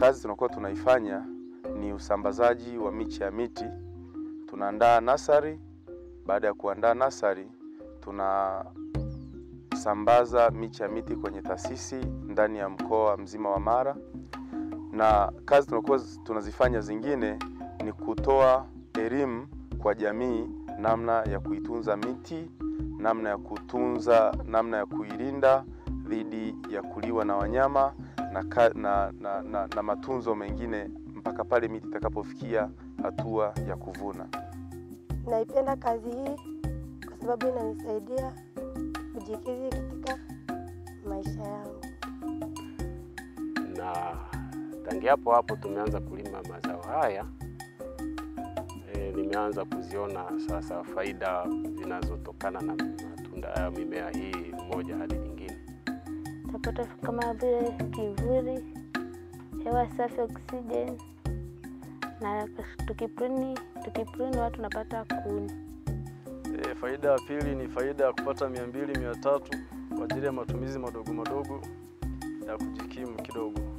kazi tunakuwa tunaifanya ni usambazaji wa miche ya miti. Tunaandaa nasari. Baada ya kuandaa nasari, tunasambaza miche ya miti kwenye taasisi ndani ya mkoa mzima wa Mara. Na kazi tunakuwa tunazifanya zingine ni kutoa elimu kwa jamii, namna ya kuitunza miti, namna ya kutunza, namna ya kuilinda dhidi ya kuliwa na wanyama na matunzo mengine mpaka pale miti itakapofikia hatua ya kuvuna. Naipenda kazi hii kwa sababu inanisaidia kujikidhi katika maisha yangu. Na tangia hapo tumeanza kulima mazao haya. Nimeanza kuziona sasa faida zinazotokana na matunda ya mimea hii moja hadi nyingine. Tapata kama vile kivuli, hewa safi, oxygen, na tukipruni watu tunapata kuni. Faida ya pili ni faida ya kupata 200-300 kwa ajili ya matumizi madogo ya kujikimu kidogo.